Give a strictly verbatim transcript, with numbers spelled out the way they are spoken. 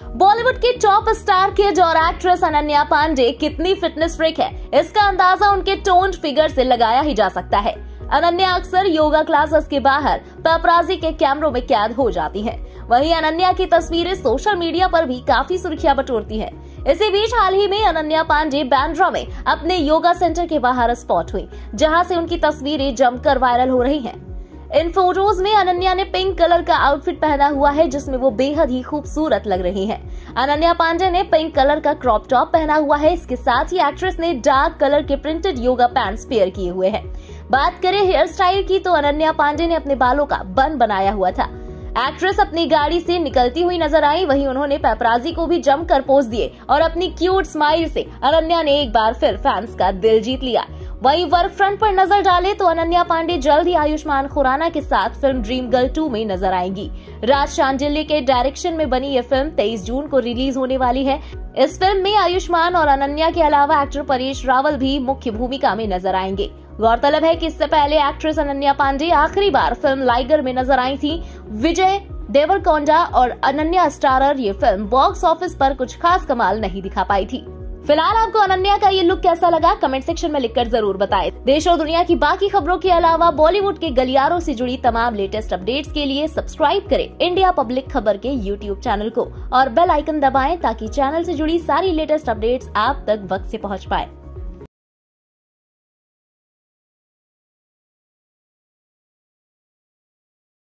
बॉलीवुड की top star kid और actress Ananya Pandey कितनी फिटनेस फ्रीक है, इसका अंदाजा उनके टोन्ड फिगर से लगाया ही जा सकता है। अनन्या अक्सर योगा क्लासेस के बाहर पेपराजी के कैमरों में कैद हो जाती हैं। वहीं अनन्या की तस्वीरें सोशल मीडिया पर भी काफी सुर्खियां बटोरती हैं। इसी बीच हाल ही में अनन्या पांडे बांद्रा में अपने योगा सेंटर के बाहर स्पॉट हुई, जहां से उनकी तस्वीरें जमकर वायरल हो रही हैं। इन फोटोज में अनन्या ने पिंक कलर का आउटफिट पहना हुआ है, जिसमें वो बेहद ही खूबसूरत लग रही हैं। अनन्या पांडे ने पिंक कलर का क्रॉप टॉप पहना हुआ है। इसके साथ ही एक्ट्रेस ने डार्क कलर के प्रिंटेड योगा पैंट्स पेयर किए हुए हैं। बात करें हेयर स्टाइल की तो अनन्या पांडे ने अपने बालों का बन बनाया हुआ था। एक्ट्रेस अपनी गाड़ी से निकलती हुई नजर आई। वहीं उन्होंने पेपराजी को भी जमकर पोज दिए और अपनी क्यूट स्माइल से अनन्या ने एक बार फिर फैंस का दिल जीत लिया। वहीं वर्क फ्रंट पर नजर डाले तो अनन्या पांडे जल्द ही आयुष्मान खुराना के साथ फिल्म ड्रीम गर्ल टू में नजर आएंगी। राज शांडिल्य के डायरेक्शन में बनी ये फिल्म तेईस जून को रिलीज होने वाली है। इस फिल्म में आयुष्मान और अनन्या के अलावा एक्टर परेश रावल भी मुख्य भूमिका में नजर आएंगे। गौरतलब है कि इससे पहले एक्ट्रेस अनन्या पांडे आखिरी बार फिल्म लाइगर में नजर आई थी। विजय देवरकोंडा और अनन्या स्टारर ये फिल्म बॉक्स ऑफिस पर कुछ खास कमाल नहीं दिखा पाई थी। फिलहाल आपको अनन्या का ये लुक कैसा लगा, कमेंट सेक्शन में लिखकर जरूर बताएं। देश और दुनिया की बाकी खबरों के अलावा बॉलीवुड के गलियारों से जुड़ी तमाम लेटेस्ट अपडेट्स के लिए सब्सक्राइब करें इंडिया पब्लिक खबर के यूट्यूब चैनल को और बेल आइकन दबाएं ताकि चैनल से जुड़ी सारी लेटेस्ट अपडेट्स आप तक वक्त से पहुंच पाए।